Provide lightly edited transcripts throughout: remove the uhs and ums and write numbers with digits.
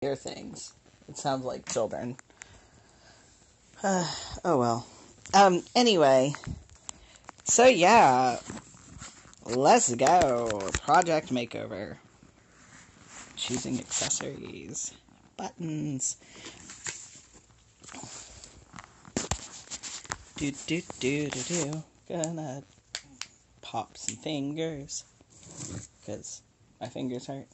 hear things. It sounds like children. Oh well. Anyway. So yeah. Let's go. Project Makeover. Choosing accessories. Buttons. Gonna pop some fingers. Because my fingers hurt.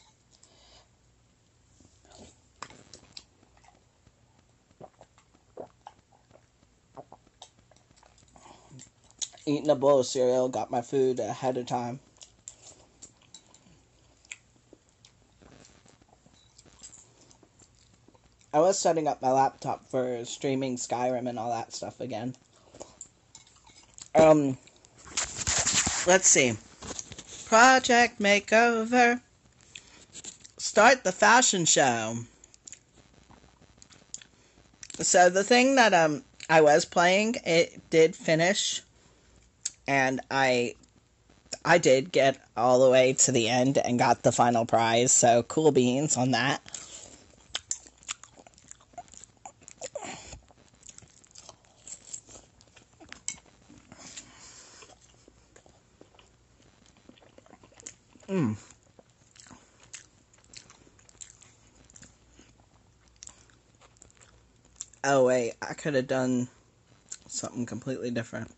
Eating a bowl of cereal, got my food ahead of time. I was setting up my laptop for streaming Skyrim and all that stuff again. Let's see. Project Makeover. Start the fashion show. So the thing that I was playing, it did finish. And I did get all the way to the end and got the final prize, so cool beans on that. Oh wait, I could have done something completely different.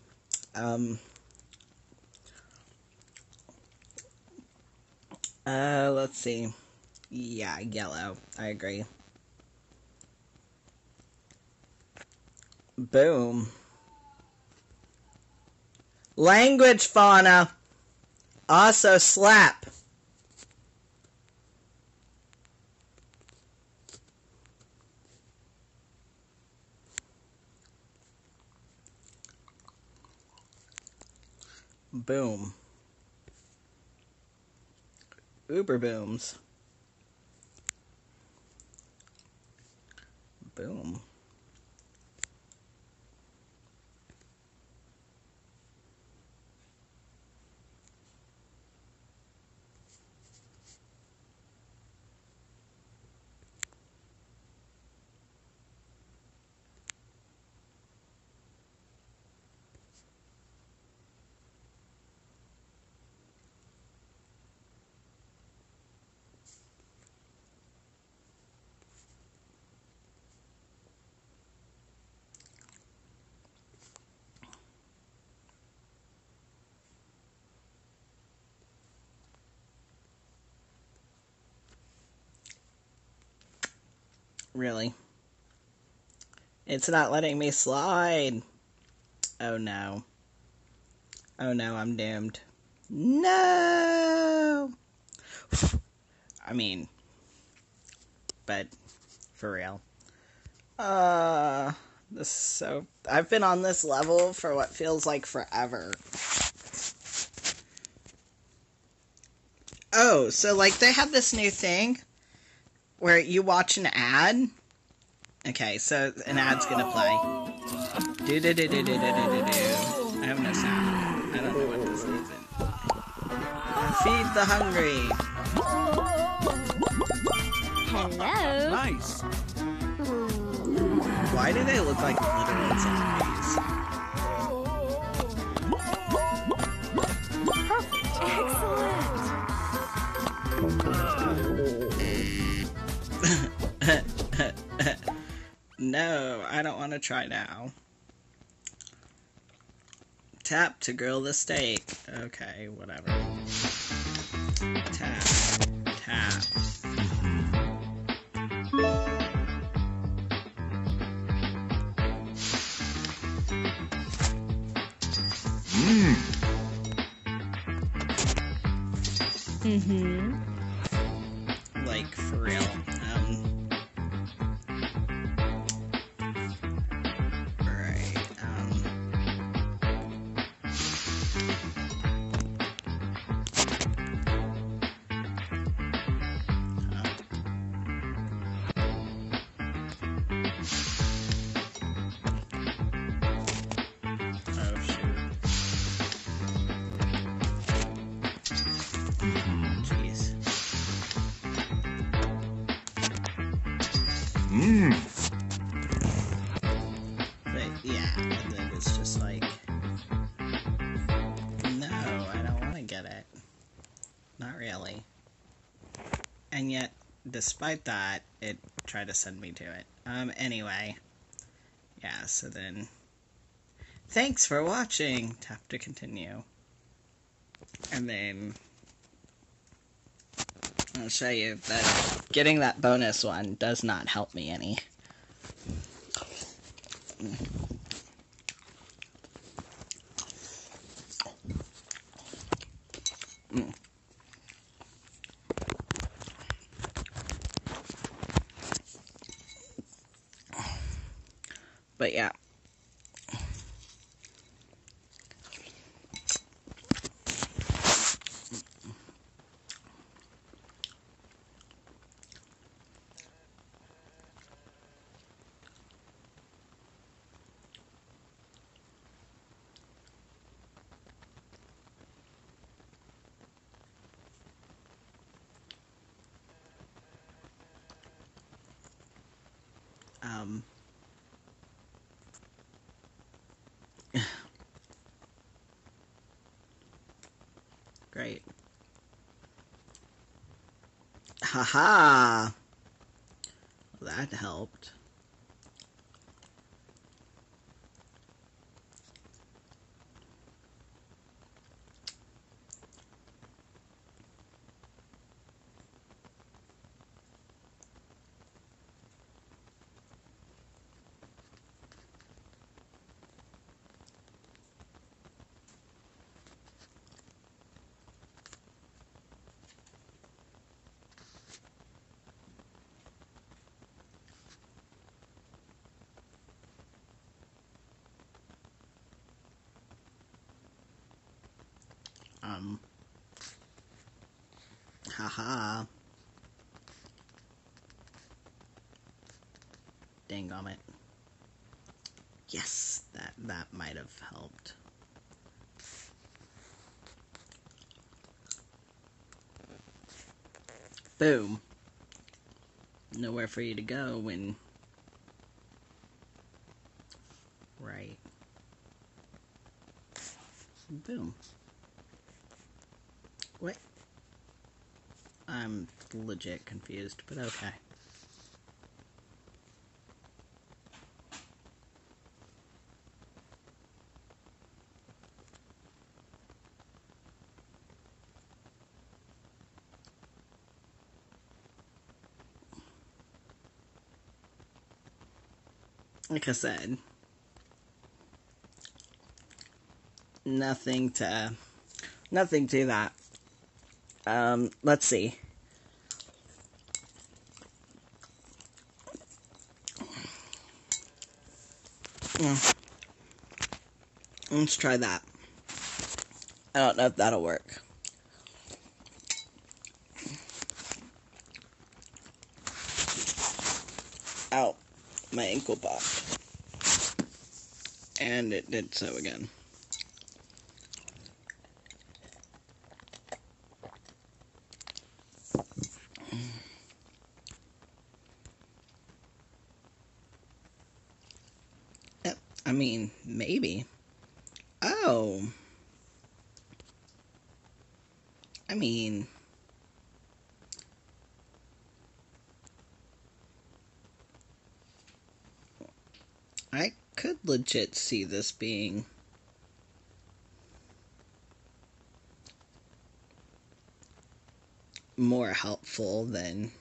Let's see. Yeah, yellow. I agree. Boom. Language fauna. Also slap. Boom. Uber booms. Boom. Really? It's not letting me slide. Oh no. Oh no, I'm doomed. No! I mean, but for real. This is so... I've been on this level for what feels like forever. Oh, so like they have this new thing where you watch an ad. Okay, so an ad's gonna play. I have no sound. I don't know what this is. Feed the hungry. Hello. Nice. Why do they look like literal zombies? Perfect. Excellent. No, I don't want to try now. Tap to grill the steak. Okay, whatever. Tap. Tap. Like, for real. But yeah, and then it's just like, no, I don't want to get it. Not really. And yet, despite that, it tried to send me to it. Anyway. Yeah, so then... Thanks for watching! Tap to continue. And then... I'll show you that getting that bonus one does not help me any. But yeah. Great. Haha! Well, that helped. Haha. Dang-gummit. Yes, that might have helped. Boom. Nowhere for you to go when... Right. Boom. What? I'm legit confused, but okay. Like I said, nothing to that. Let's see. Yeah. Let's try that. I don't know if that'll work. Ow. My ankle popped. And it did so again. I mean, maybe. Oh. I mean... I could legit see this being... more helpful than...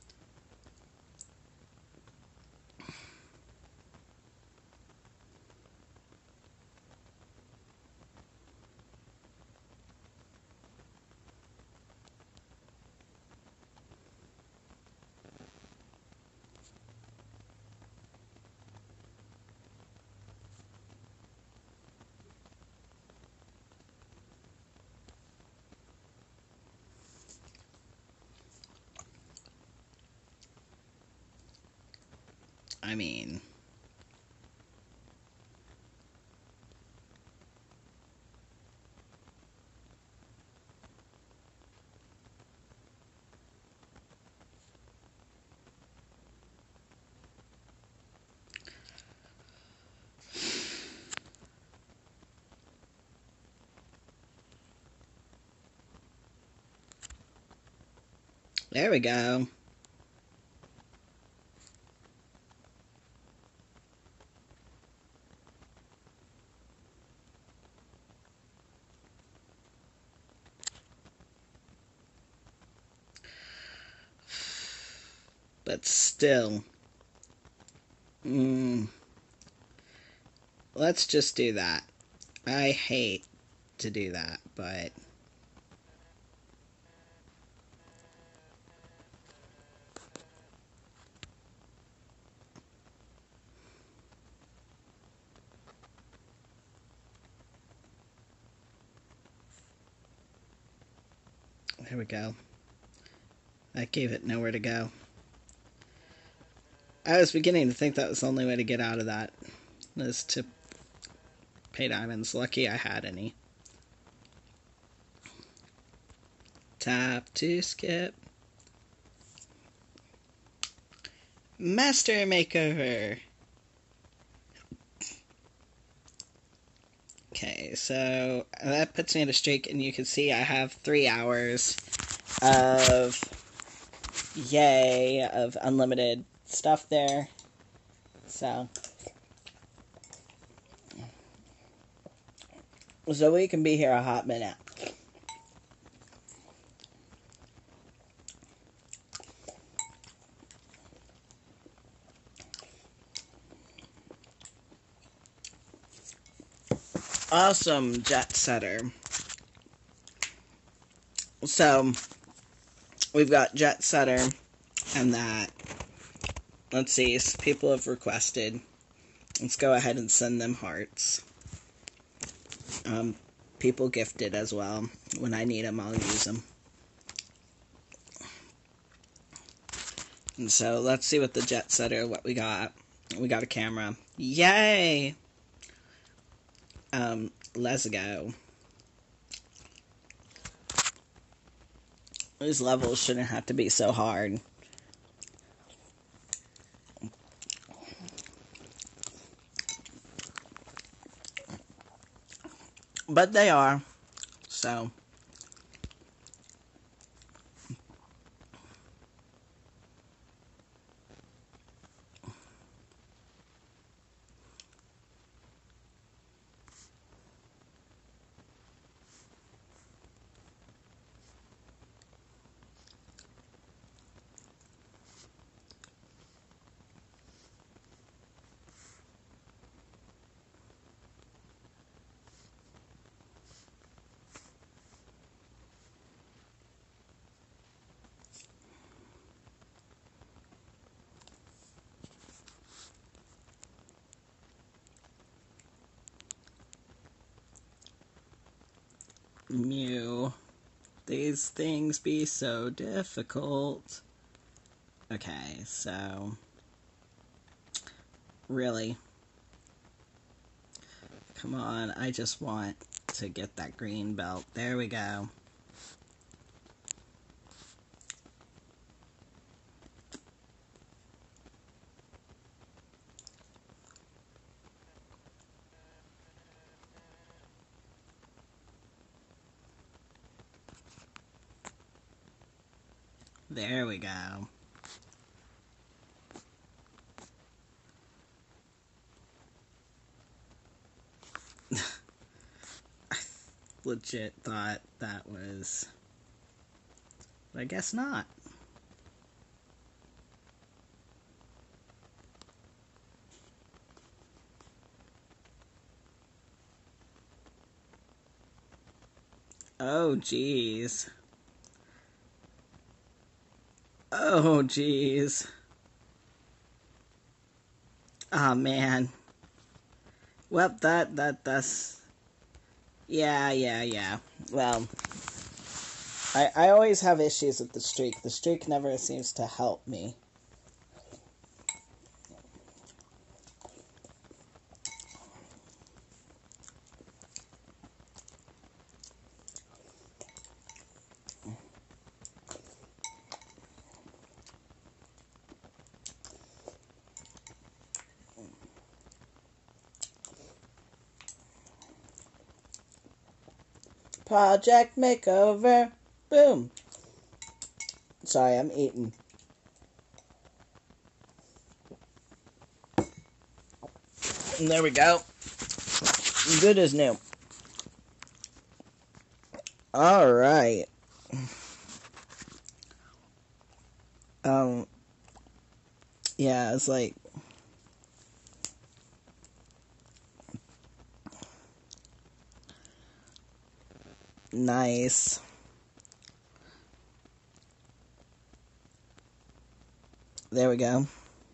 I mean... There we go. But still. Let's just do that. I hate to do that, but... There we go. That gave it nowhere to go. I was beginning to think that was the only way to get out of that, was to pay diamonds. Lucky I had any. Tap to skip. Master Makeover. Okay, so that puts me at a streak, and you can see I have 3 hours of of unlimited stuff there. So we can be here a hot minute. Awesome, Jet Setter. So we've got Jet Setter and that. Let's see, people have requested. Let's go ahead and send them hearts. People gifted as well. When I need them, I'll use them. And so let's see what the Jet Setter, what we got. We got a camera. Yay! Let's go. These levels shouldn't have to be so hard. But they are. So. Mew. These things be so difficult. Okay, so... Really? Come on, I just want to get that green belt. There we go. There we go. I legit thought that was... But I guess not. Oh, jeez. Oh, jeez. Oh, man. Well, that's... Yeah. Well, I always have issues with the streak. The streak never seems to help me. Project Makeover. Boom. Sorry, I'm eating. And there we go. Good as new. All right. Um. Yeah, it's like nice. There we go.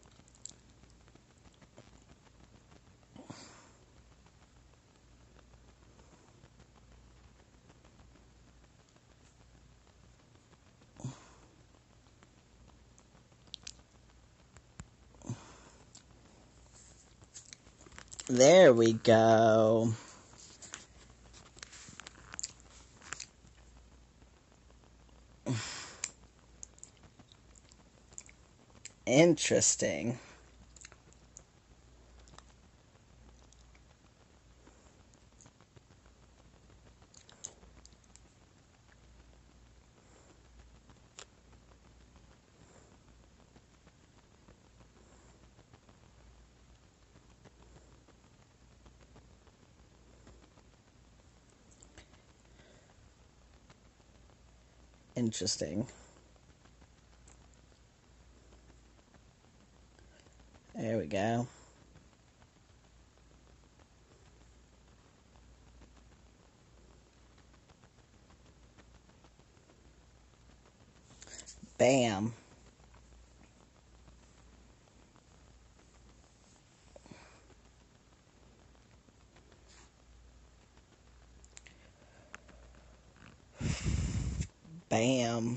There we go. Interesting. Interesting. There we go. Bam. Bam.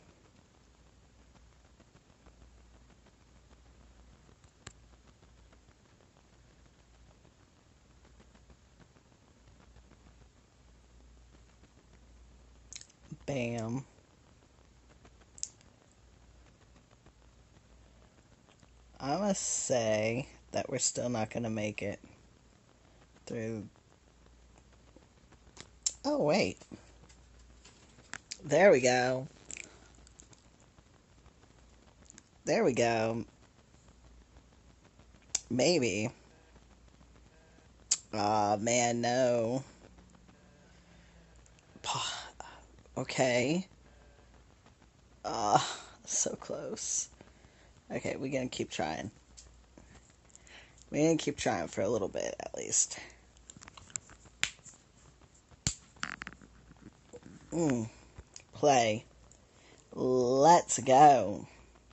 Bam. I must say that we're still not going to make it through. Oh, wait. There we go. There we go. Maybe. Aw, man, no. Okay. So close. Okay, we're gonna keep trying. We're gonna keep trying for a little bit, at least. Play. Let's go.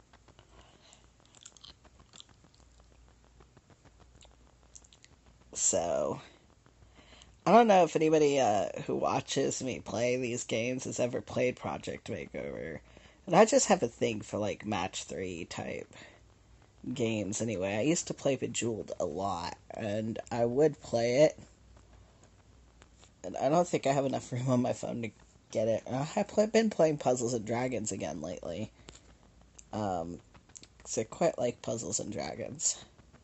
So, I don't know if anybody who watches me play these games has ever played Project Makeover. And I just have a thing for, like, match 3 type games anyway. I used to play Bejeweled a lot, and I would play it. And I don't think I have enough room on my phone to get it. I've been playing Puzzles and Dragons again lately. Because I quite like Puzzles and Dragons.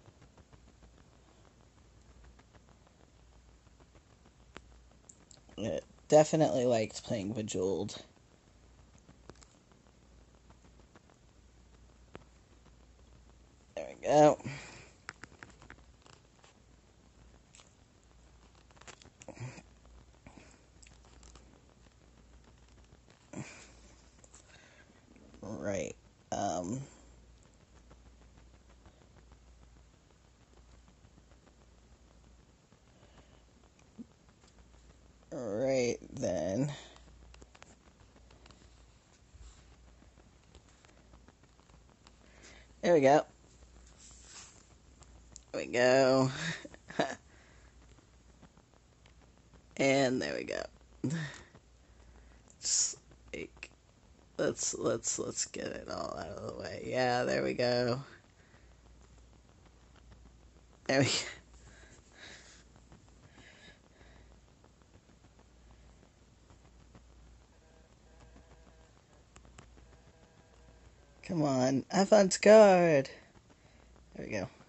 I definitely liked playing Bejeweled. There we go. Right. Right then. There we go. There we go. And there we go. Just like let's get it all out of the way. Yeah, there we go. There we go. Come on, avant-garde. There we go.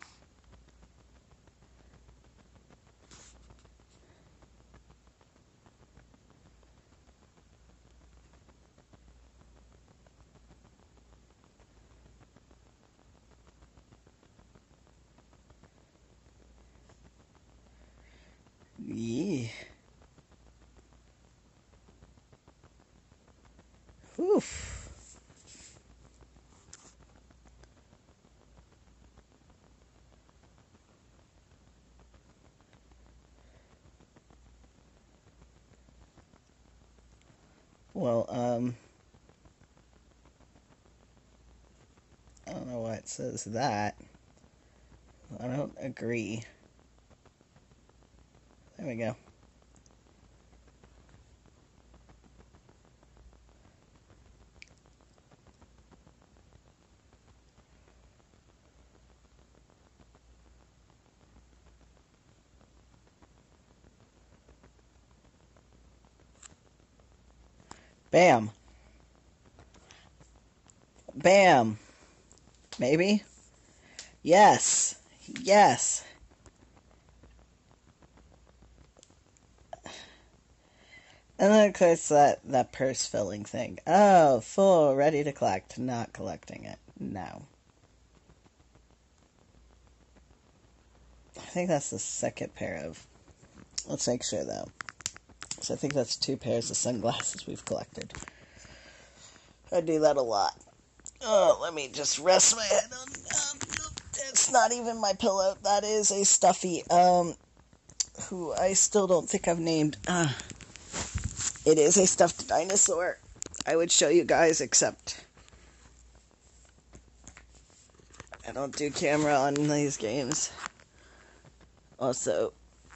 Well, I don't know why it says that. I don't agree. There we go. Bam. Bam. Maybe? Yes. Yes. And then of course that purse filling thing. Oh, full, ready to collect. Not collecting it. No. I think that's the second pair of... Let's make sure though. So I think that's 2 pairs of sunglasses we've collected. I do that a lot. Oh, let me just rest my head on... it's not even my pillow. That is a stuffy, who I still don't think I've named. It is a stuffed dinosaur. I would show you guys, except I don't do camera on these games. Also,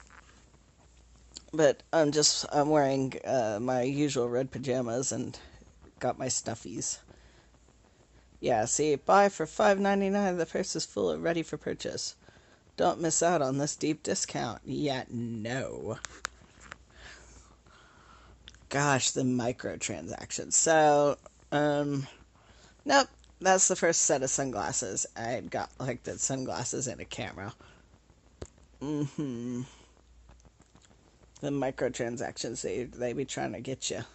but I'm wearing my usual red pajamas and got my stuffies. Yeah, see, buy for $5.99. The purse is full and ready for purchase. Don't miss out on this deep discount. Yeah, no. Gosh, the microtransactions. So, nope. That's the first set of sunglasses. I got like the sunglasses and a camera. The microtransactions, they be trying to get you.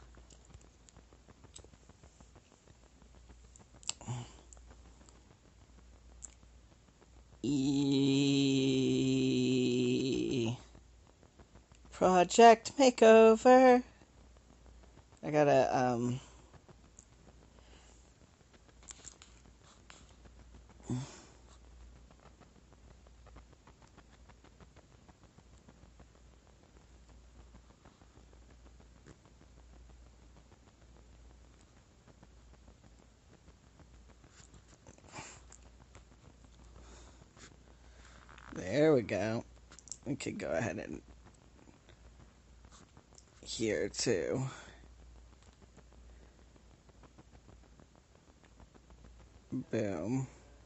Project Makeover. I gotta, there we go. We could go ahead and here too. Boom.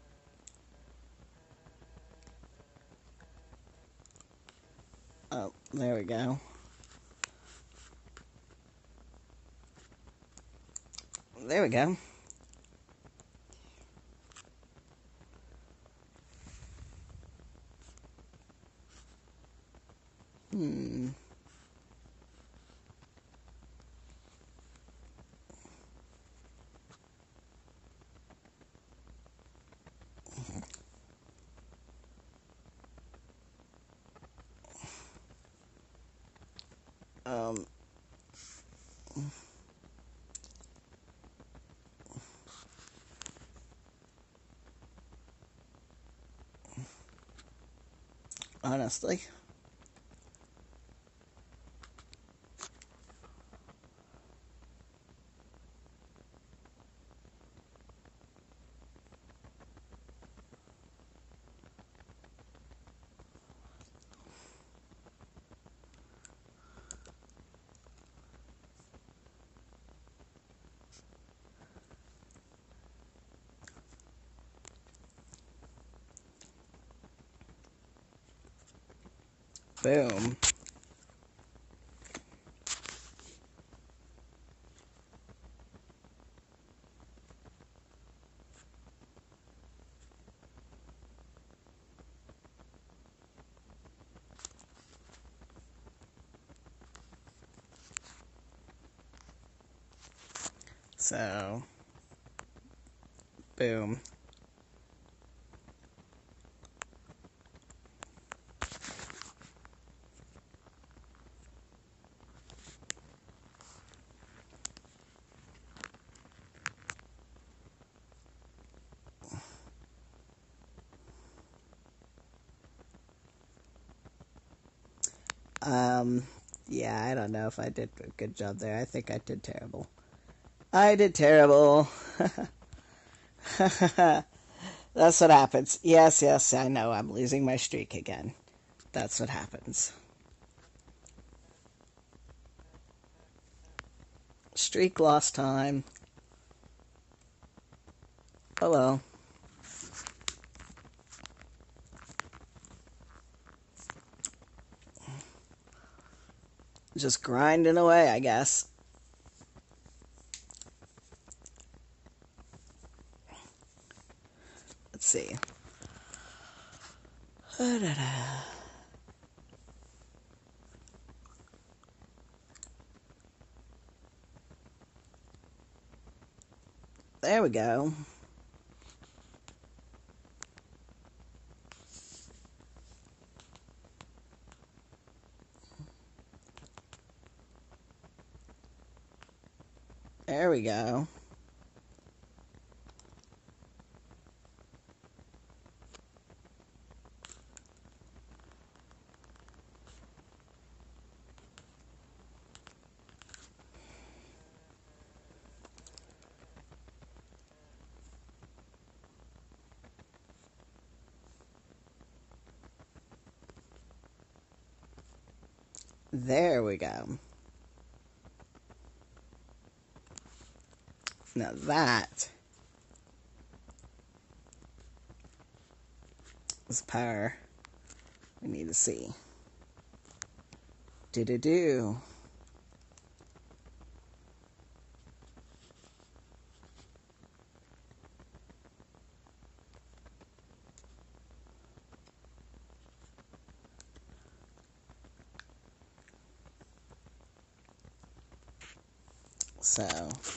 Oh, there we go. There we go. Um, honestly. Boom. So, boom. Yeah, I don't know if I did a good job there. I think I did terrible. I did terrible. That's what happens. Yes, yes, I know. I'm losing my streak again. That's what happens. Streak loss time. Oh well. Just grinding away, I guess. Let's see. There we go. There we go. There we go. Now that is power we need to see. Do-do-do. So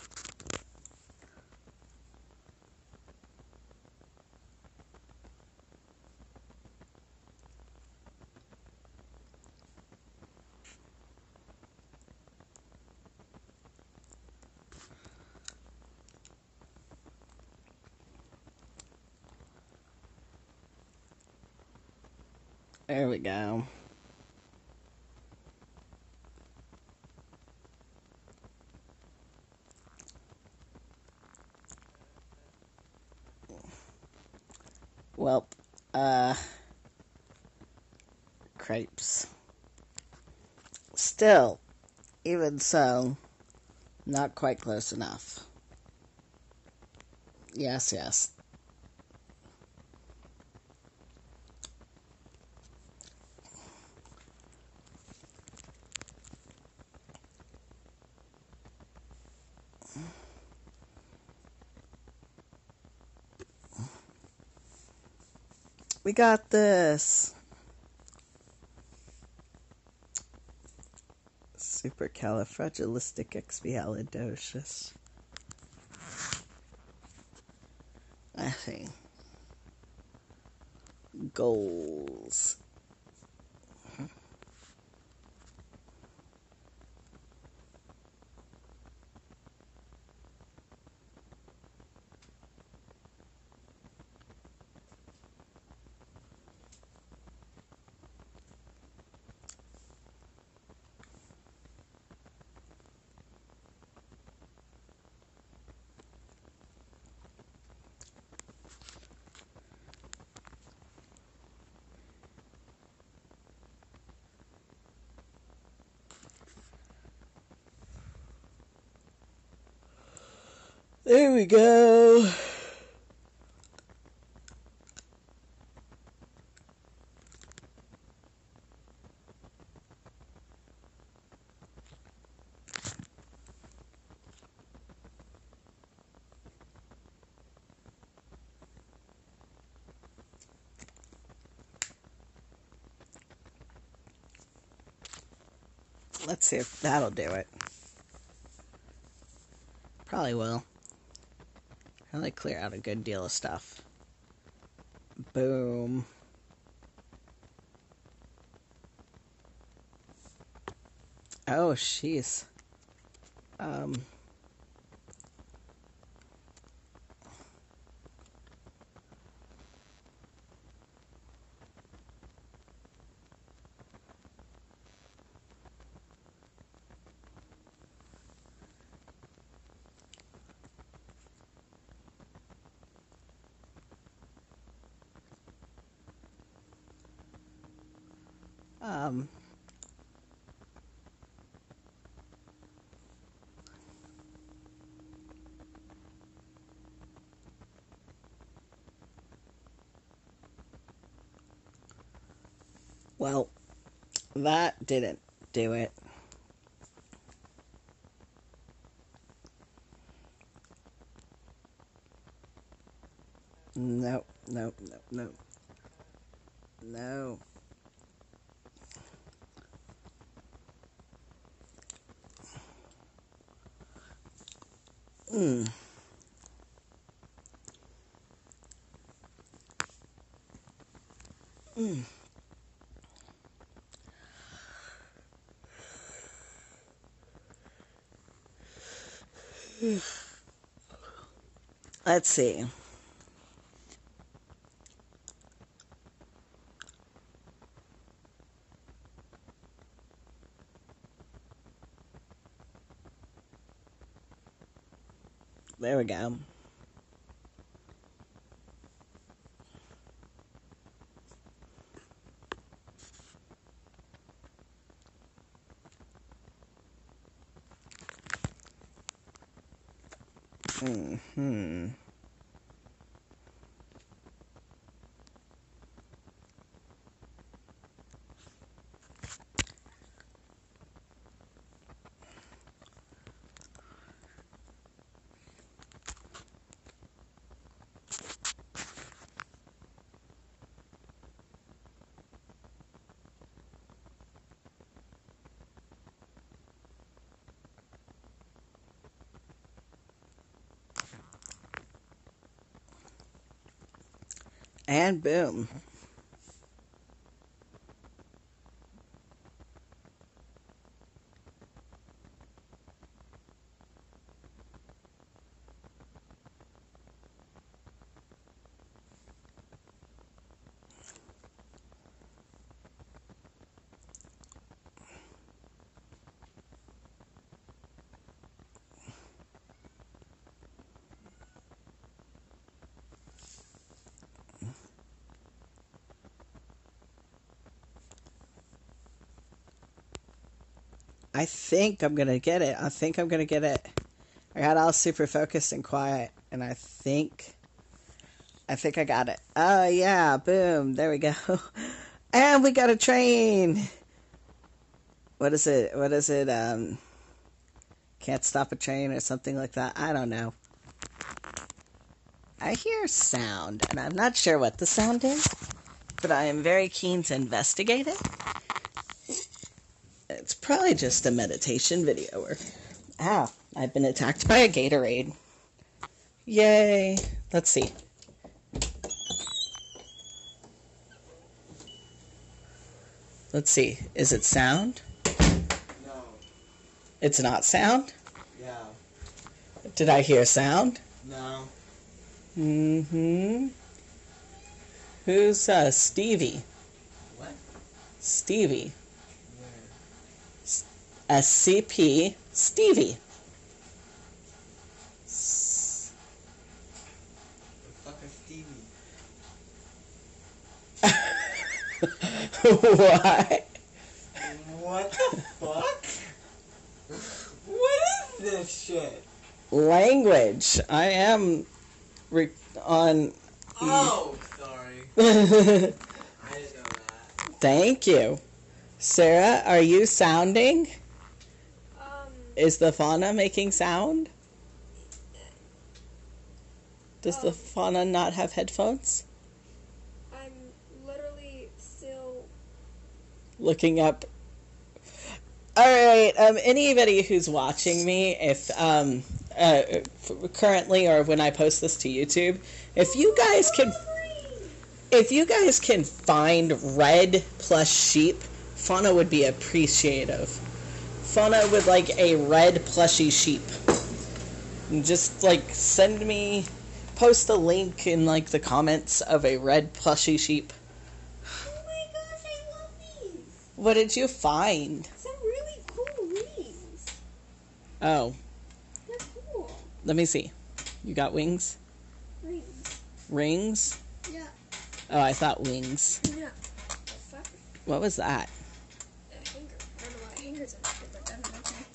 there we go. Well, crepes. Still, even so, not quite close enough. Yes, yes. We got this. Supercalifragilisticexpialidocious. I see. Goals. There we go. Let's see if that'll do it. Probably will. Probably clear out a good deal of stuff. Boom. Oh, jeez. Um, well, that didn't do it. Nope, nope, nope, nope. No. Mm. Mm. Let's see. There we go. Hmm. And boom. I think I'm gonna get it. I think I'm gonna get it. I got all super focused and quiet, and I think I got it. Oh yeah, boom, there we go. And we got a train. What is it? What is it? Can't stop a train or something like that. I don't know. I hear sound, and I'm not sure what the sound is, but I am very keen to investigate it. It's probably just a meditation video or... Ow, I've been attacked by a Gatorade. Yay. Let's see. Let's see. Is it sound? No. It's not sound? Yeah. Did I hear sound? No. Mm-hmm. Who's Stevie? What? Stevie. Where? SCP Stevie. The fuck is Stevie? What? What the fuck? What is this shit? Language. I am on... Oh, sorry. I didn't know that. Thank you. Sarah, are you sounding? Is the fauna making sound? Does the fauna not have headphones? I'm literally still... Looking up. Alright, anybody who's watching me, if, currently or when I post this to YouTube, if you guys can find red plush sheep, fauna would be appreciative. Fauna would like a red plushy sheep. And just like post a link in like the comments of a red plushy sheep. Oh my gosh, I love these! What did you find? Some really cool rings. Oh, They're cool. let me see. You got wings? Rings. Rings? Yeah. Oh, I thought wings. Yeah. Fuck. What was that?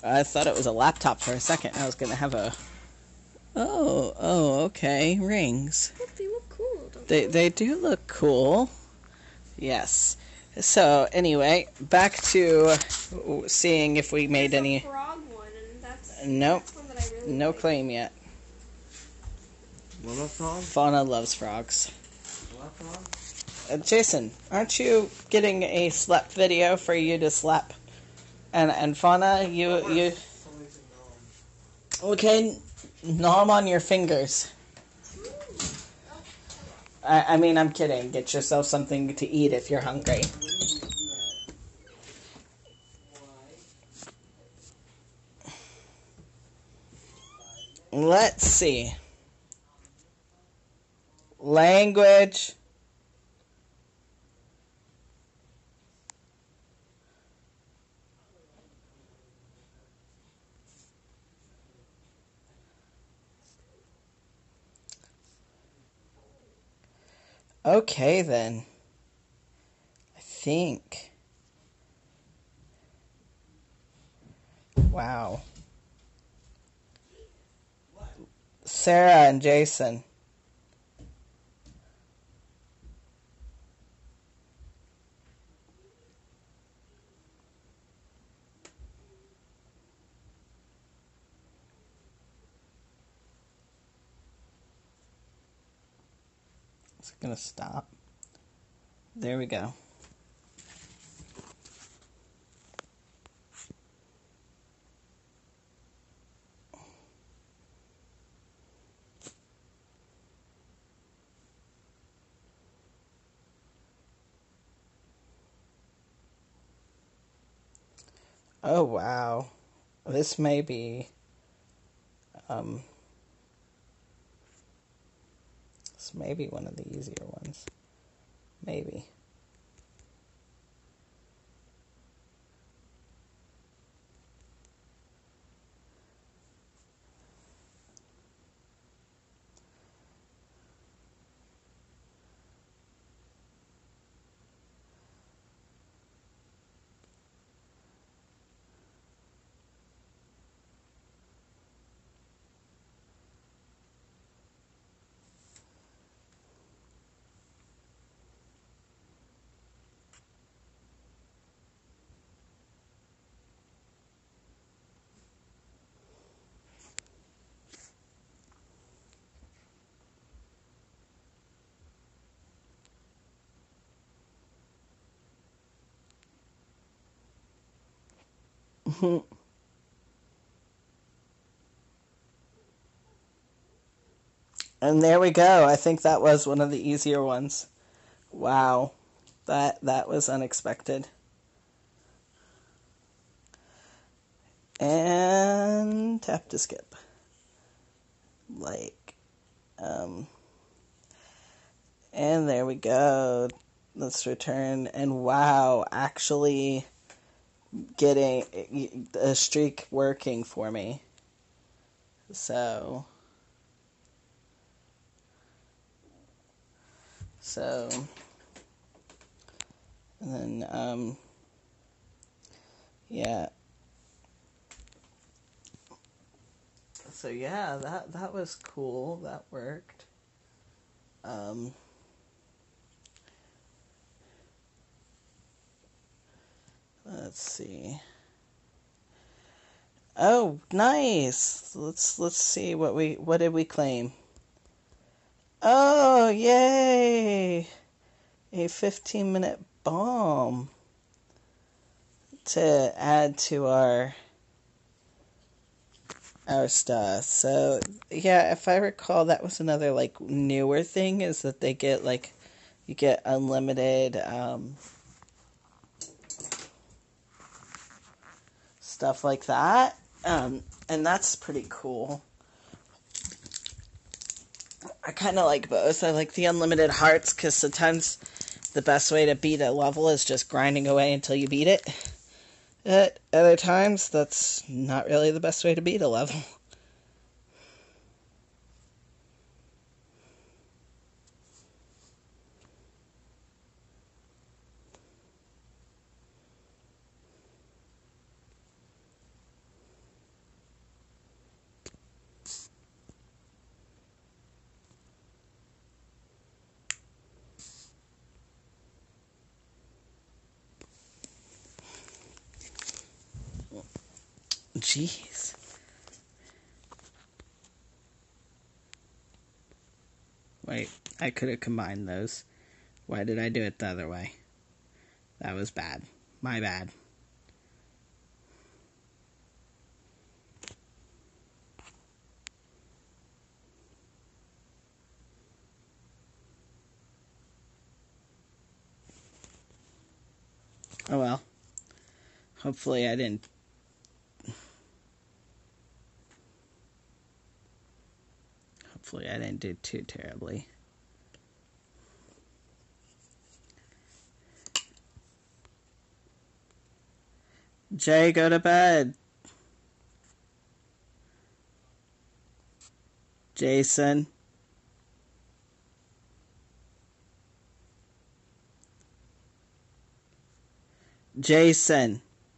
I thought it was a laptop for a second. I was gonna have a. Oh, okay. Rings. Look, they look cool, don't They do look cool. Yes. So anyway, back to seeing if we made There's any. a frog one, and Nope. that's one that I really No like. claim yet. What frog? Fauna loves frogs. What frog? Jason, aren't you getting a slap video for you to slap? And Fauna, you Somebody's nom. okay? Nom on your fingers. I mean, I'm kidding. Get yourself something to eat if you're hungry. Let's see. Language. Okay, then. I think. Wow. Sarah and Jason. Is it going to stop? There we go. Oh, wow. This may be, this may be one of the easier ones. Maybe. And there we go. I think that was one of the easier ones. Wow. That was unexpected. And tap to skip. Like, and there we go. Let's return. And wow, actually getting a streak working for me. So, and then, yeah. So yeah, that was cool. That worked. Let's see. Oh, nice. Let's see what did we claim? Oh, yay! A 15-minute bomb to add to our stuff. So, yeah, if I recall, that was another, like, newer thing, is that they get, like, you get unlimited, stuff like that. And that's pretty cool. I kind of like both. I like the unlimited hearts, because sometimes the best way to beat a level is just grinding away until you beat it. At other times, that's not really the best way to beat a level. jeez. Wait, I could have combined those. Why did I do it the other way? That was bad. My bad. Oh well. Hopefully I didn't. Hopefully I didn't do too terribly. Jay, go to bed. Jason. Jason.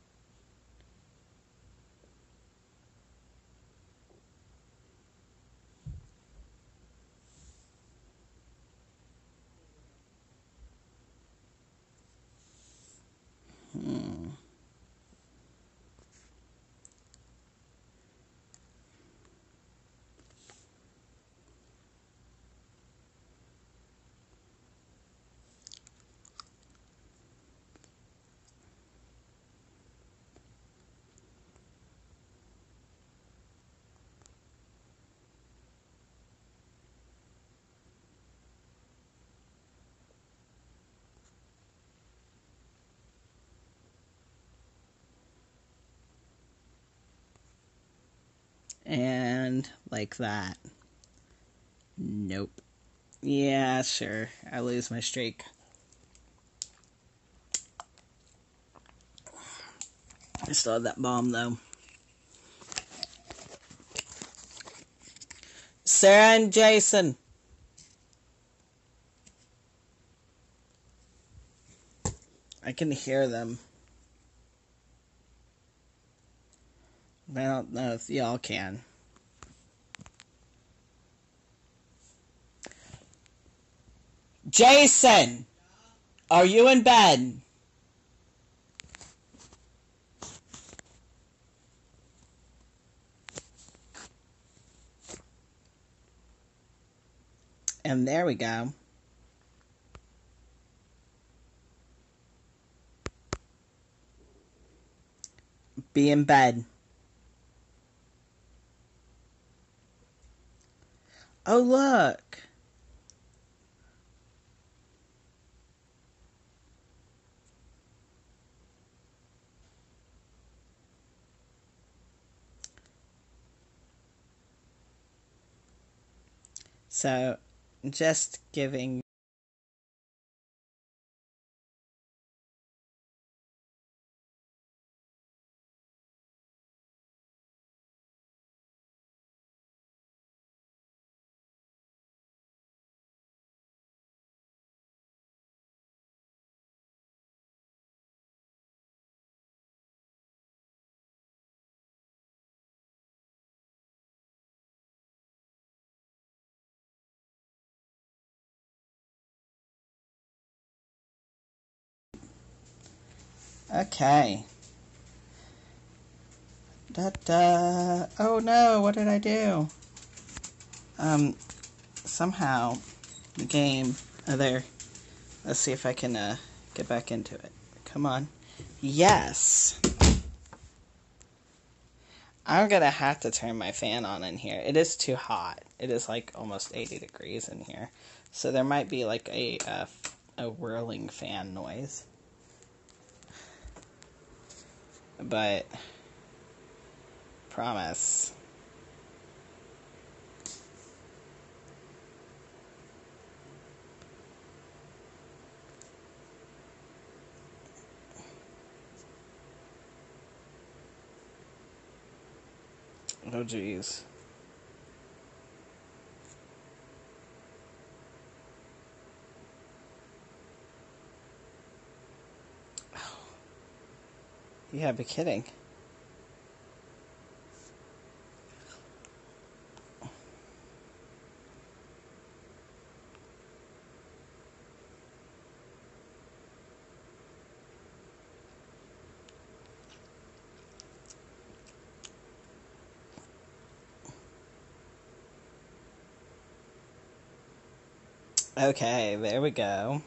And like that. Nope. Yeah, sure. I lose my streak. I still have that bomb though. Sarah and Jason. I can hear them. I don't know if y'all can. Jason! Are you in bed? And there we go. Be in bed. Oh, look. So, just giving. Okay. Da-da. Oh no, what did I do? Somehow the game. Oh, there. Let's see if I can get back into it. Come on. Yes. I'm gonna have to turn my fan on in here. It is too hot. It is like almost 80 degrees in here. So there might be like a whirling fan noise. But promise. Oh jeez. You gotta be kidding. Okay, there we go.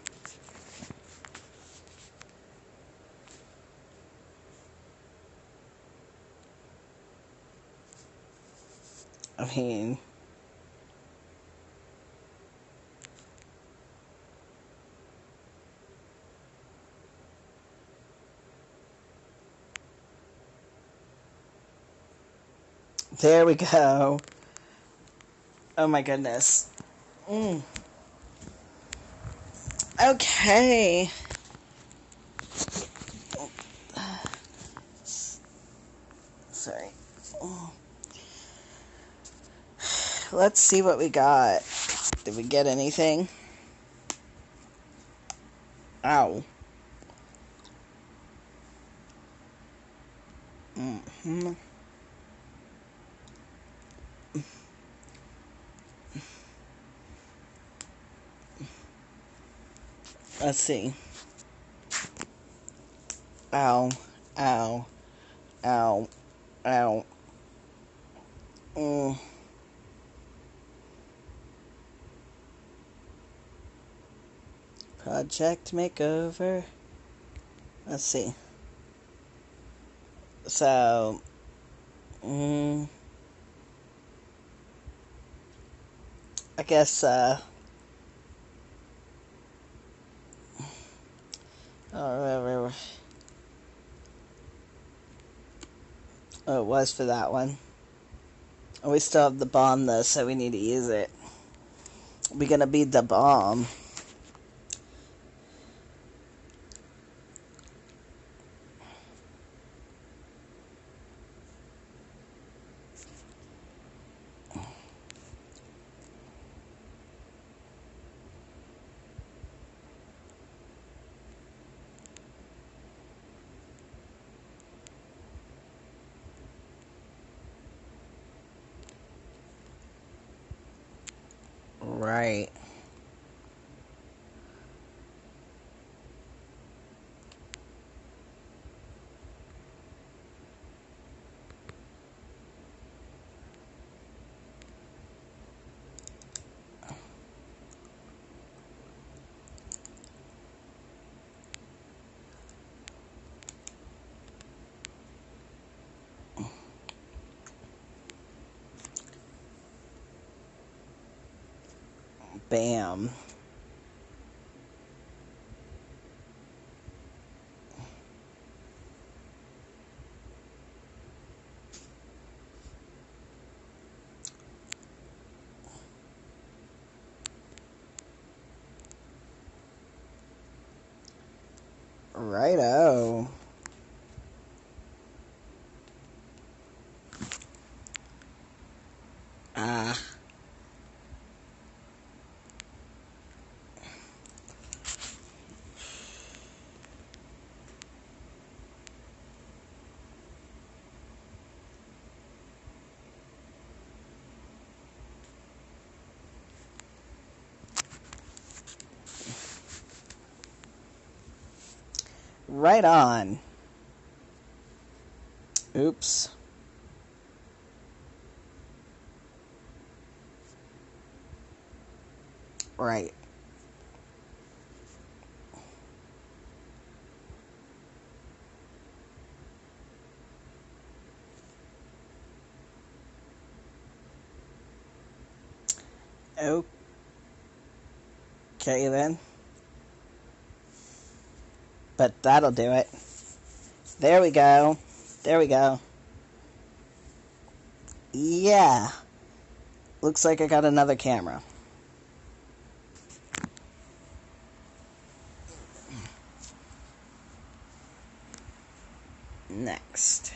I mean, there we go. Oh my goodness. Okay. Sorry. Let's see what we got. Did we get anything? Ow. Mm-hmm. Let's see. Ow. Ow. Ow. Ow. Mm. Project Makeover. Let's see. So, I guess, oh, it was for that one. And we still have the bomb, though, so we need to use it. We're gonna beat the bomb. Right. Bam. Righto. Ah. Right on. Oops. Right. Okay, then. But that'll do it. There we go. There we go. Yeah. Looks like I got another camera. Next.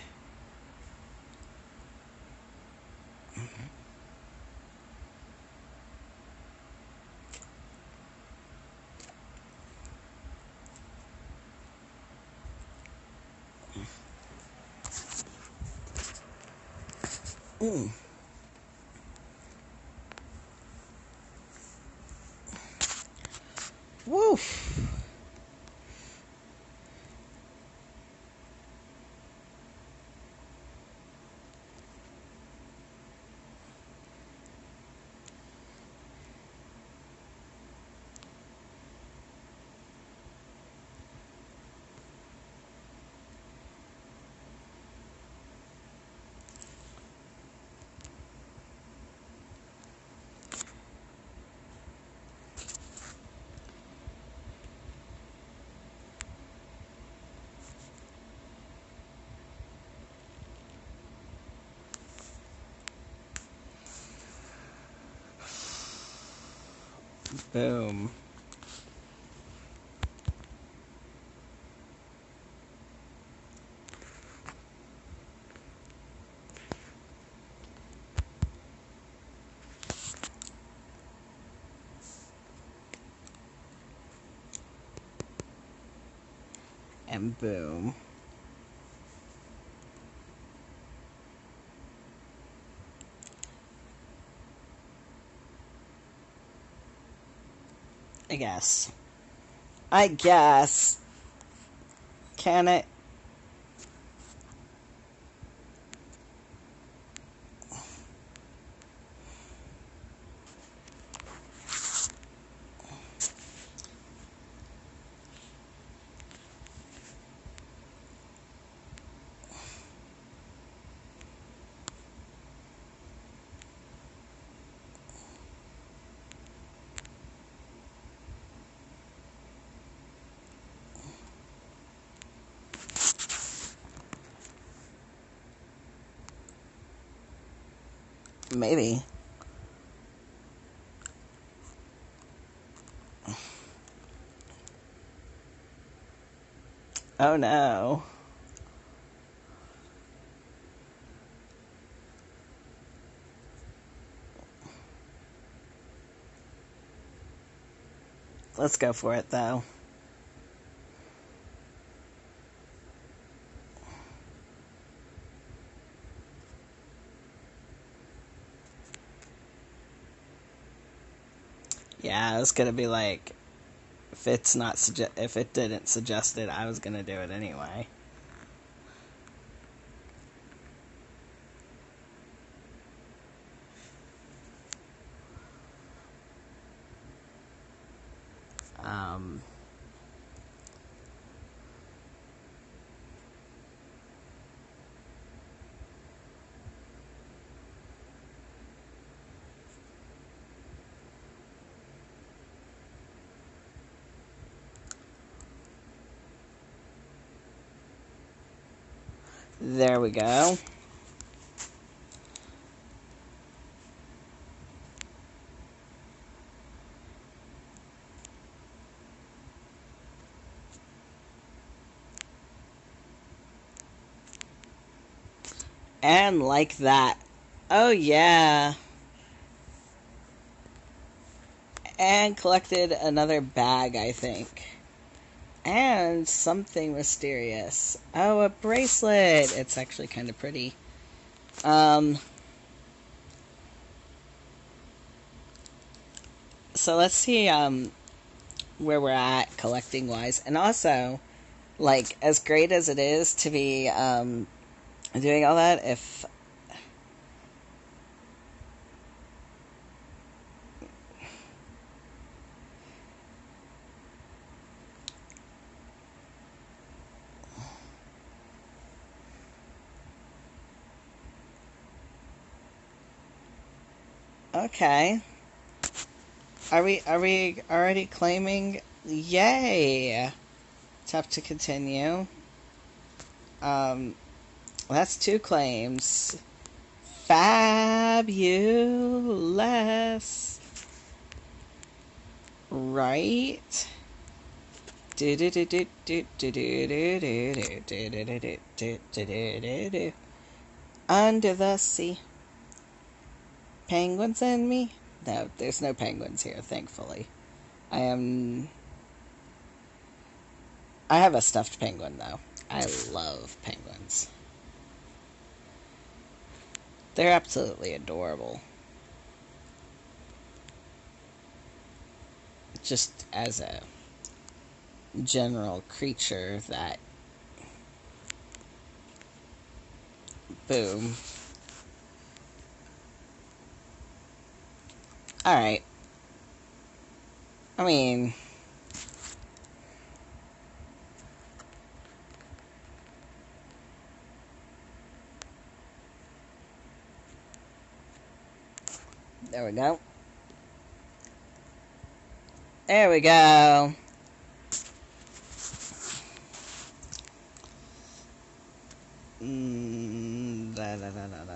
Woof. Boom. And boom. I guess. I guess. Can it? Maybe. Oh no. Let's go for it though. Yeah, it's gonna be like, if it's not if it didn't suggest it, I was gonna do it anyway. Um, there we go. And like that. Oh yeah. And collected another bag, I think. And something mysterious. Oh, a bracelet. It's actually kind of pretty. So let's see where we're at collecting wise. And also, like, as great as it is to be doing all that, if okay. Are we already claiming? Yay! Tap to continue. That's 2 claims. Fabulous. Right? Under the sea. Penguins and me? No, there's no penguins here, thankfully. I have a stuffed penguin, though. I love penguins. They're absolutely adorable. Just as a general creature that... Boom. Alright. I mean... There we go. There we go.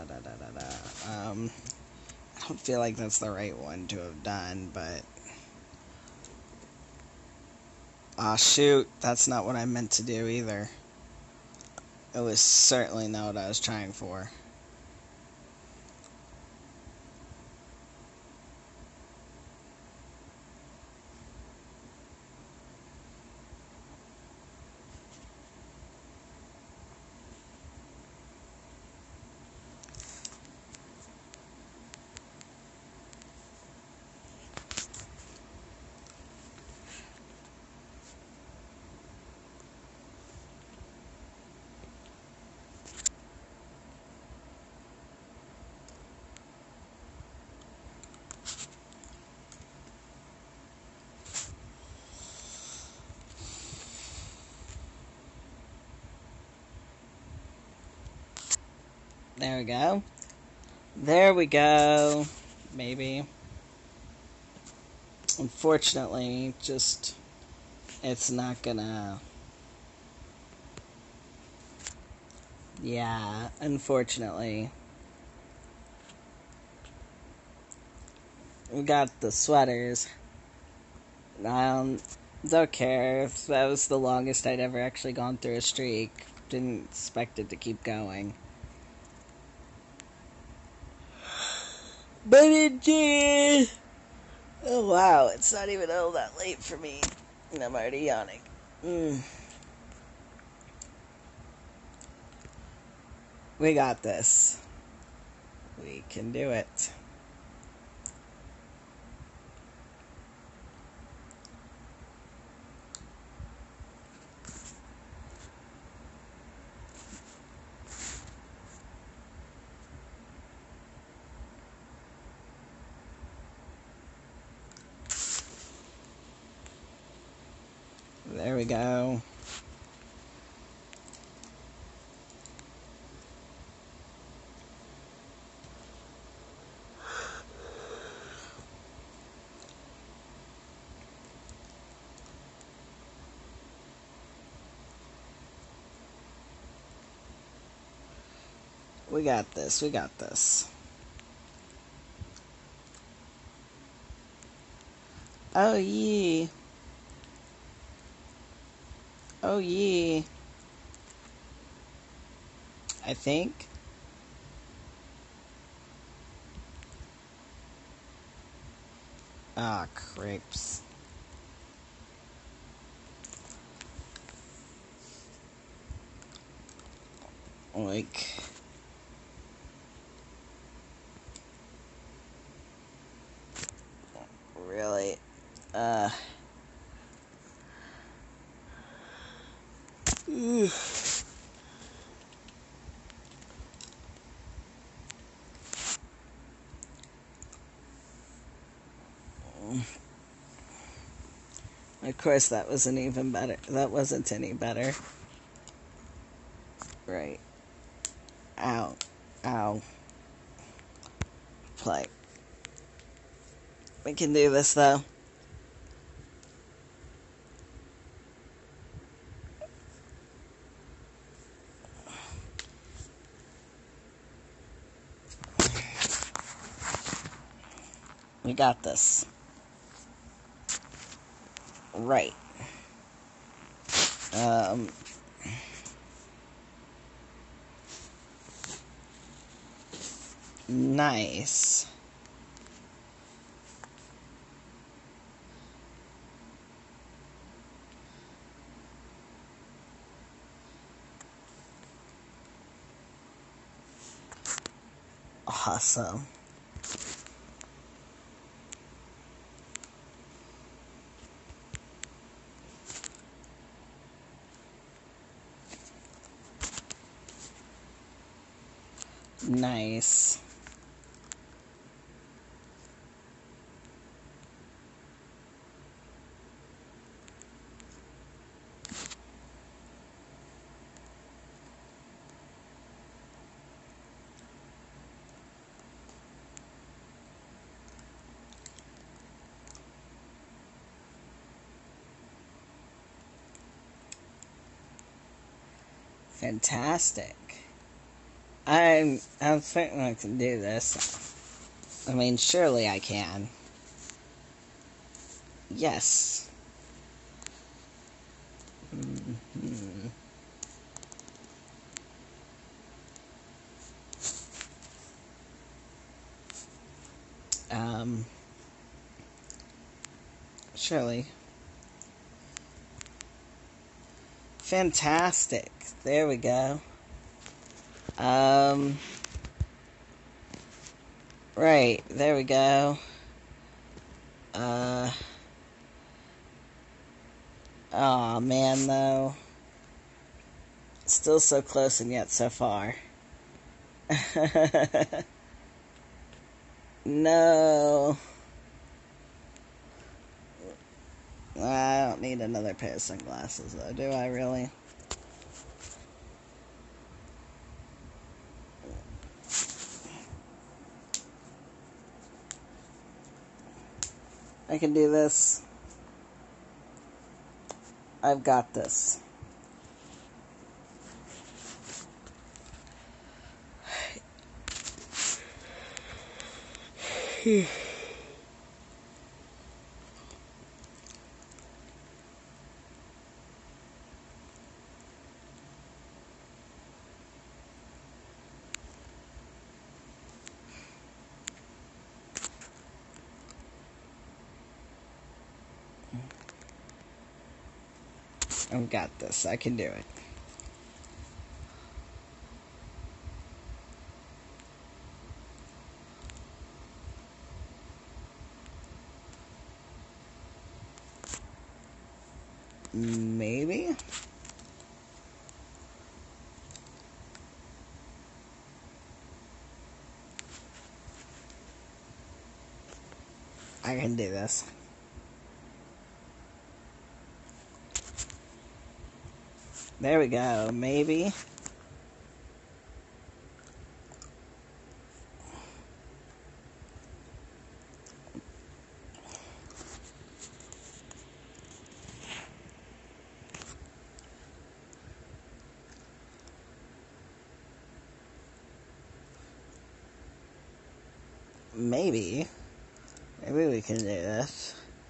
I don't feel like that's the right one to have done, but Aw, shoot. That's not what I meant to do either. It was certainly not what I was trying for. There we go. There we go. Maybe. Unfortunately, just... it's not gonna... Yeah, unfortunately. We got the sweaters. Don't care. That was the longest I'd ever actually gone through a streak. Didn't expect it to keep going. But it did! Oh wow, it's not even all that late for me. And I'm already yawning. We got this. We can do it. There we go. We got this. We got this. Oh, yeah. Oh, yeah. I think. Ah, crepes. Like... really? Of course, that wasn't even better. That wasn't any better. Right. Ow. Ow. Play. We can do this, though. We got this. Right. Nice. Awesome. Nice. Fantastic. I'm certain I can do this. I mean, surely I can. Yes. Hmm. Um, Shirley. Fantastic. There we go. Um, right. There we go. Uh, oh man, though. Still so close and yet so far. No. I don't need another pair of sunglasses, though, do I really? I can do this. I've got this. I've got this. I can do it. Maybe? I can do this. There we go. Maybe. Maybe. Maybe we can do this.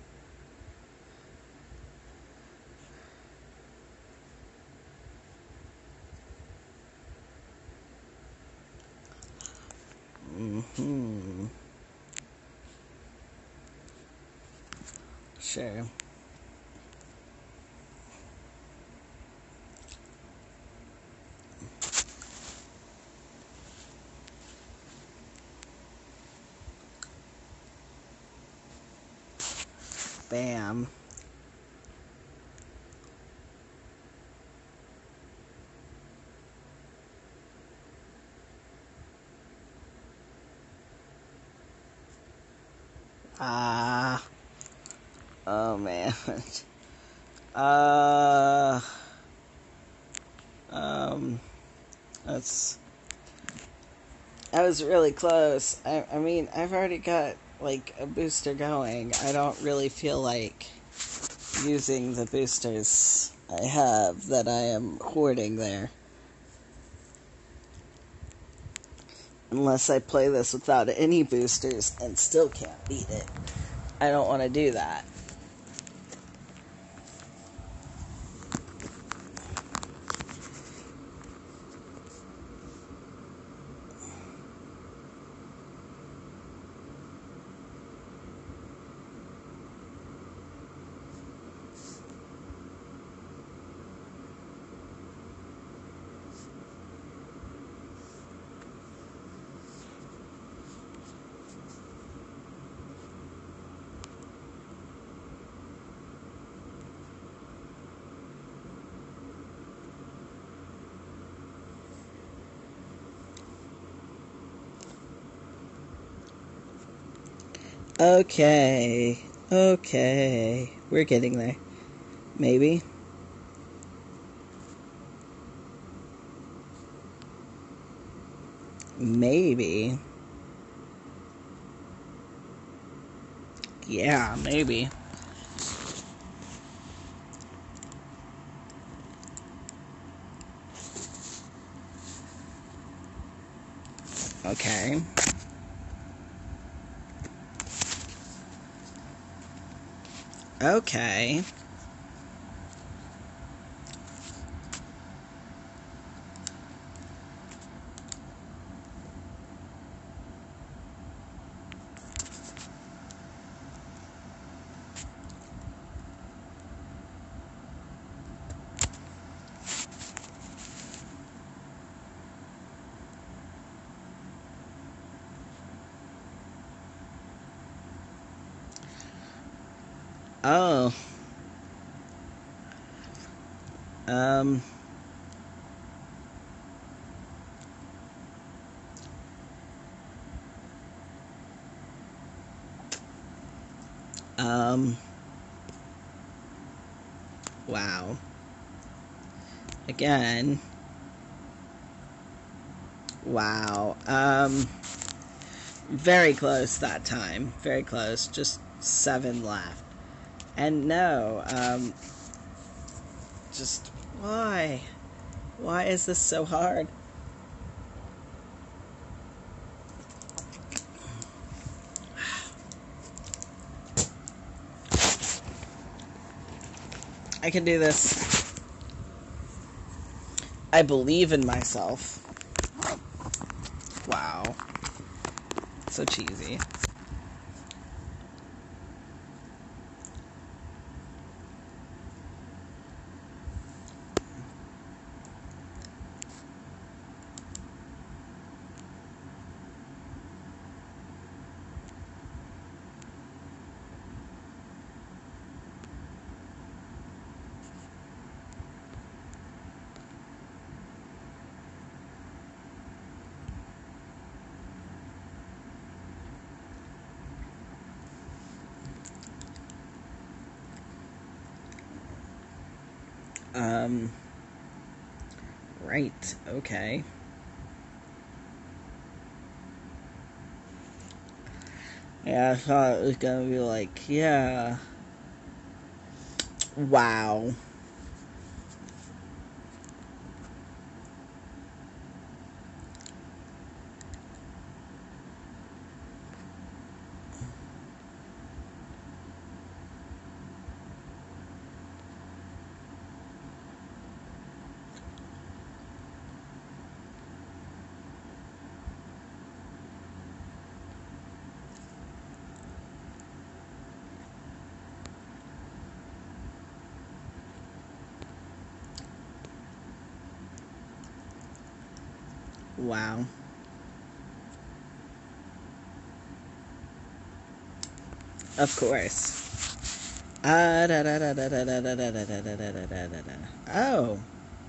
Mm-hmm. Sure. Bam. Ah. Oh, man. Uh. Um. That's. I was really close. I mean, I've already got, like, a booster going. I don't really feel like using the boosters I have that I am hoarding there. Unless I play this without any boosters and still can't beat it. I don't want to do that. Okay. Okay. We're getting there. Maybe. Maybe. Yeah, maybe. Okay. Okay. Oh. Um. Um. Wow. Again. Wow. Very close that time. Very close. Just 7 left. And no, just why? Why is this so hard? I can do this. I believe in myself. Wow. So cheesy. Um, right, okay. Yeah, I thought it was gonna be like, yeah. Wow. Wow. Of course. Oh.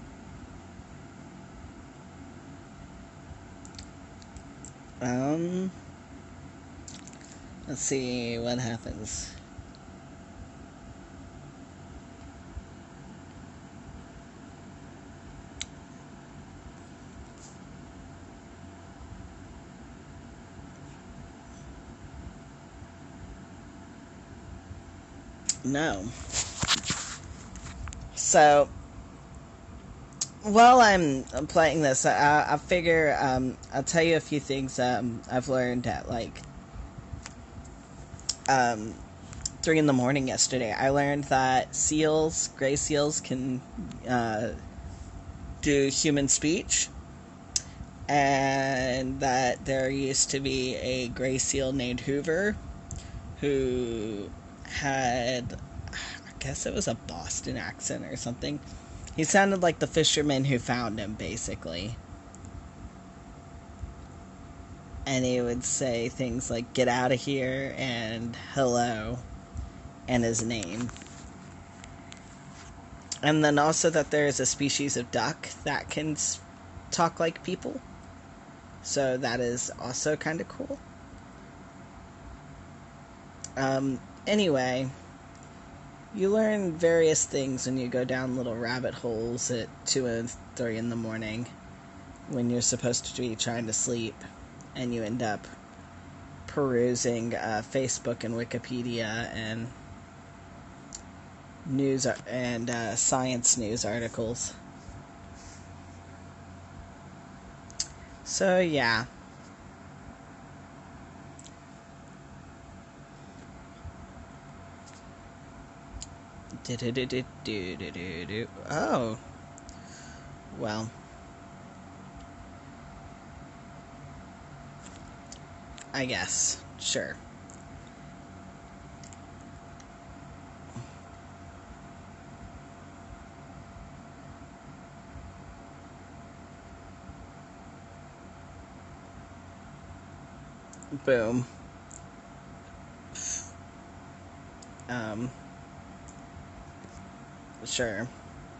Um. Let's see what happens. No. So, while I'm playing this, I figure I'll tell you a few things I've learned at like um, 3 in the morning yesterday. I learned that seals, gray seals, can do human speech, and that there used to be a gray seal named Hoover who had, I guess it was a Boston accent or something. He sounded like the fisherman who found him, basically. And he would say things like, "get out of here," and "hello," and his name. And then also that there is a species of duck that can talk like people. So that is also kind of cool. Anyway, you learn various things when you go down little rabbit holes at 2 and 3 in the morning when you're supposed to be trying to sleep, and you end up perusing Facebook and Wikipedia and news and science news articles. So yeah. Oh, well, I guess. Sure. Boom. Um, Sure.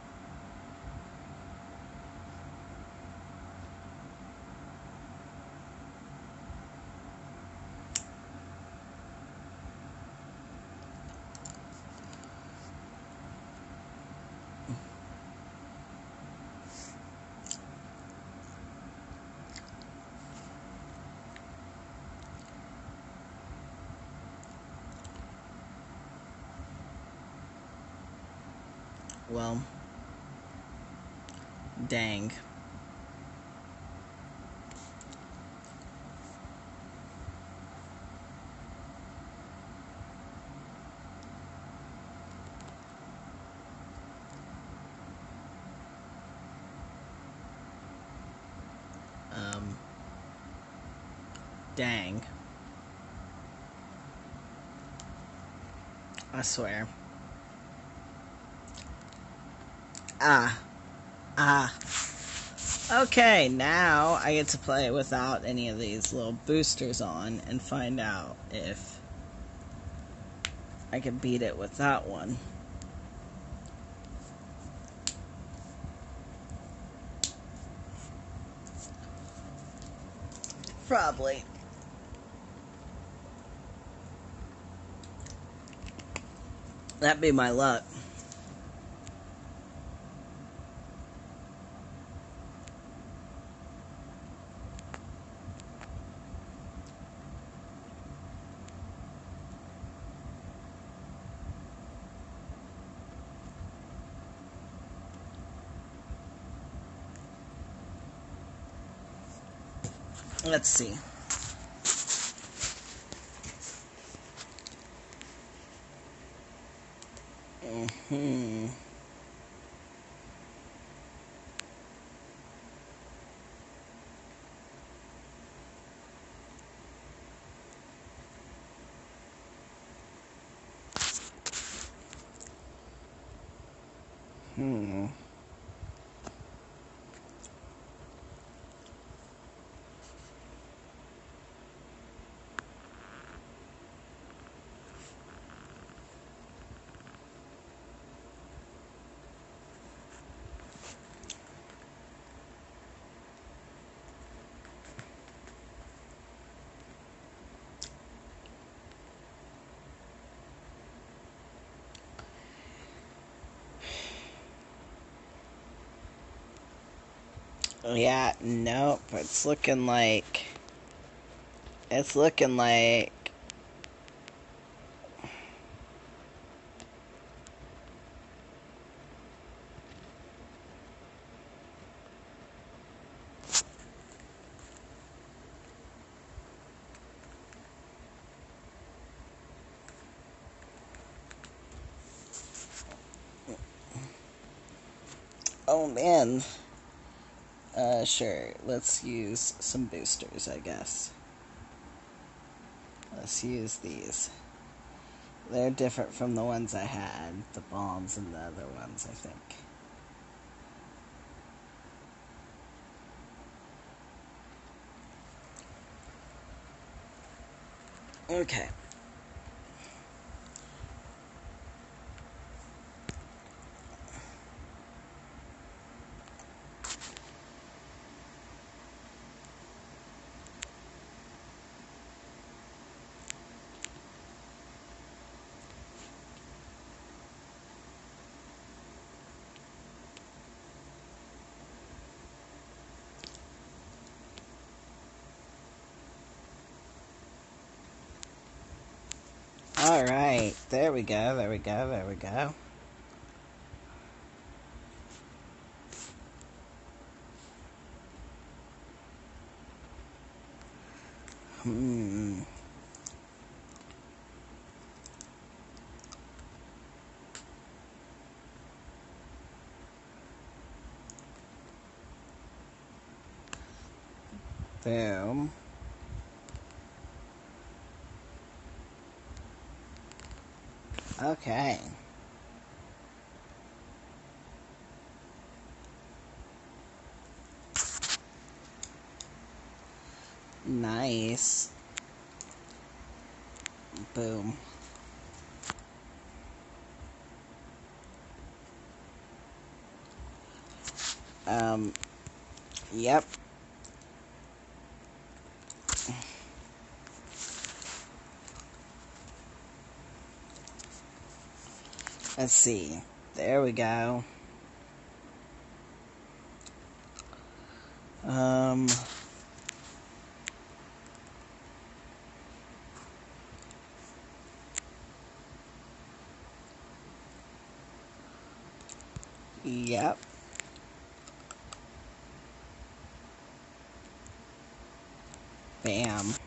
Well, dang. Um, dang. I swear. Ah. Ah. Okay, now I get to play without any of these little boosters on and find out if I can beat it with that one. Probably. That'd be my luck. Let's see. Hmm. Hmm. Yeah, nope. It's looking like. It's looking like. Oh man. Sure. Let's use some boosters, I guess. Let's use these. They're different from the ones I had, the bombs and the other ones, I think. Okay. Alright. There we go, there we go, there we go. Hmm. Boom. Okay. Nice. Boom. Yep. Let's see. There we go. Yep. Bam.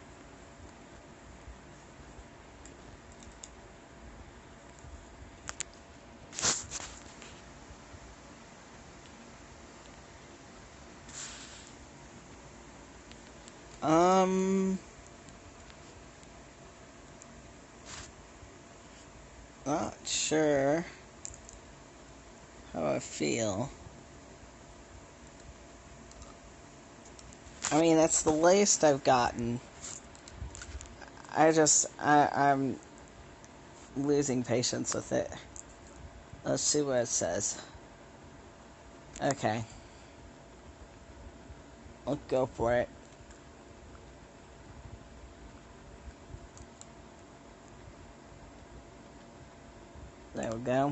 Not sure how I feel. I mean, that's the latest I've gotten. I'm losing patience with it. Let's see what it says. Okay. Let's go for it. There we go.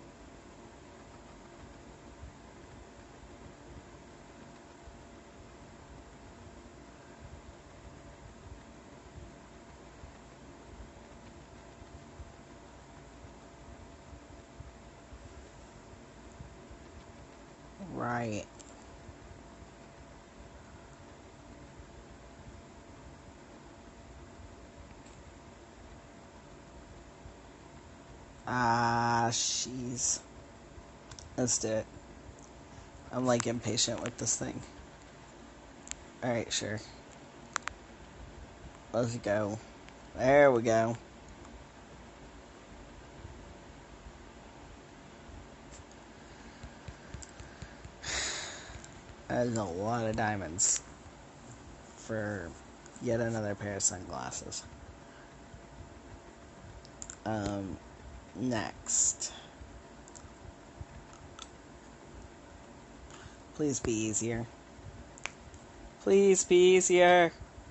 Right. Ah, jeez. Let's do it. I'm like impatient with this thing. Alright, sure. Let's go. There we go. That is a lot of diamonds for yet another pair of sunglasses. Next. Please be easier. Please be easier.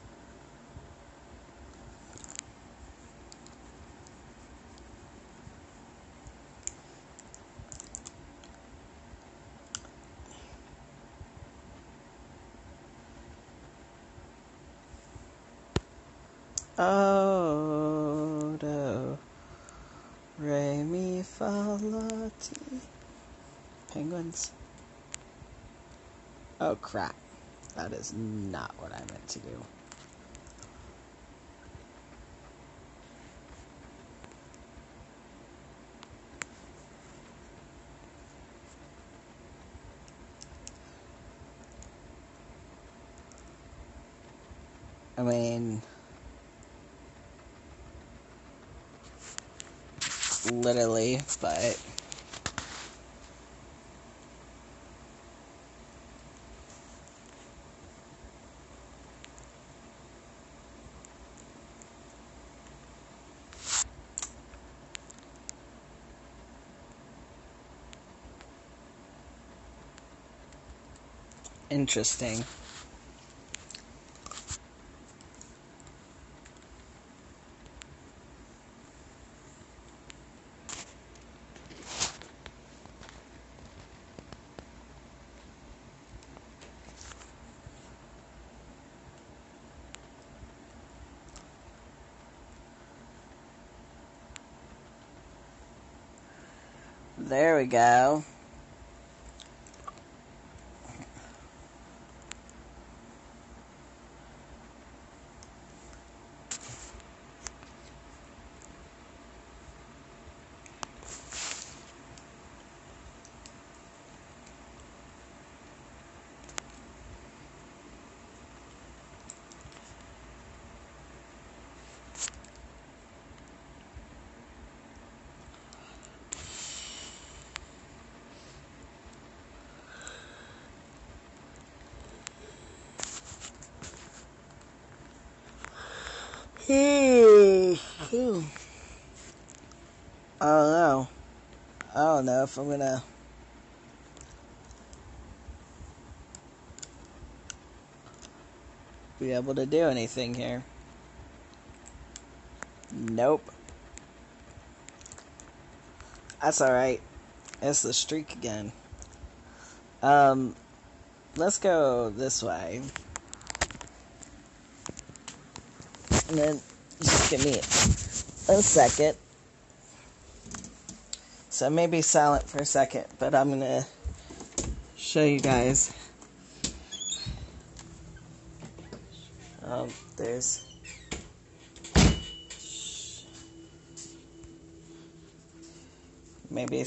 Oh, do, re, mi, fa, la, ti. Penguins. Oh, crap. That is not what I meant to do. I mean, literally, but interesting. There we go. I don't know. I don't know if I'm gonna be able to do anything here. Nope. That's alright. It's the streak again. Let's go this way. And then just give me a second. So maybe silent for a second, but I'm gonna show you guys. There's maybe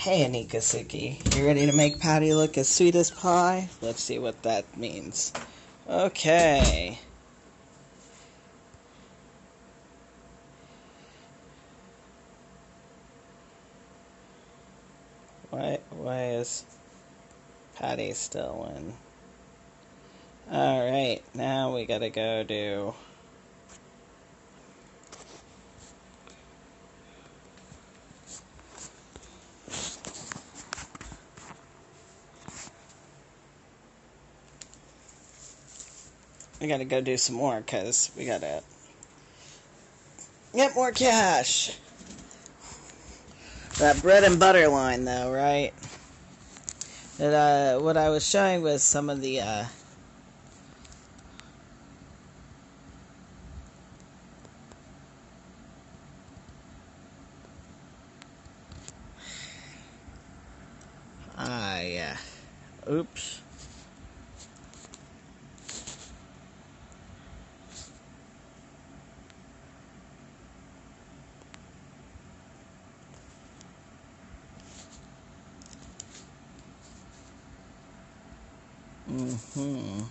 Hey, Anikasuki, you ready to make Patty look as sweet as pie? Let's see what that means. Okay. Why is Patty still in? Alright, now we gotta go do... We gotta go do some more, because we gotta get more cash. That bread and butter line, though, right? That, what I was showing was some of the, yeah. Oops. Mm-hmm.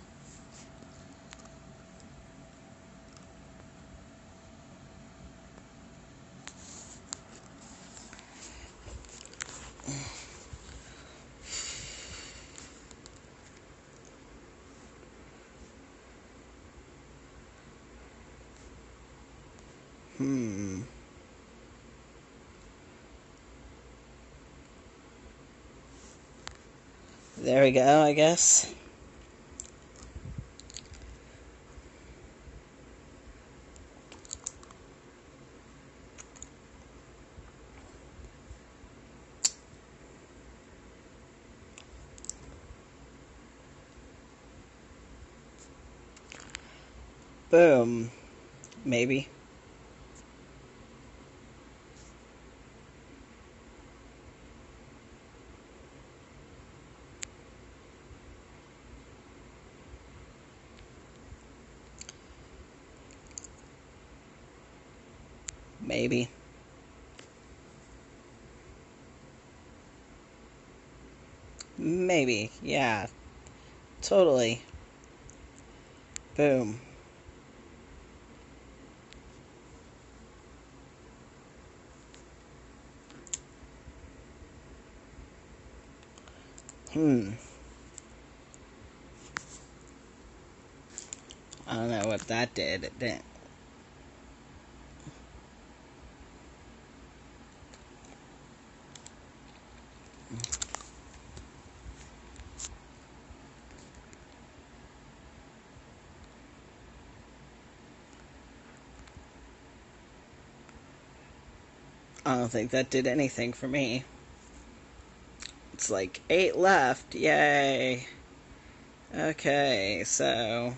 There we go, I guess. Boom. Maybe. Maybe. Maybe. Yeah. Totally. Boom. I don't know what that did. It didn't. I don't think that did anything for me. It's like 8 left. Yay. Okay, so...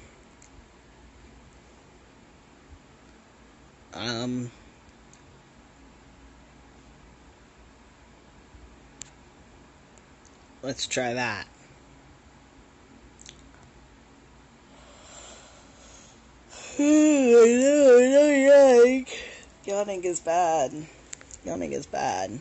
Let's try that. I know, yawning is bad. Yawning is bad.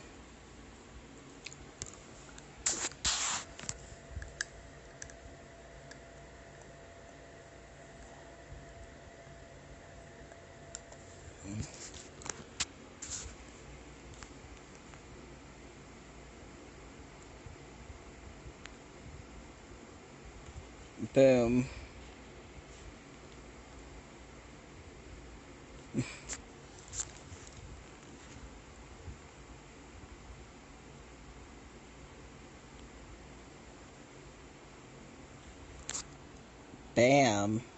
Boom. Bam.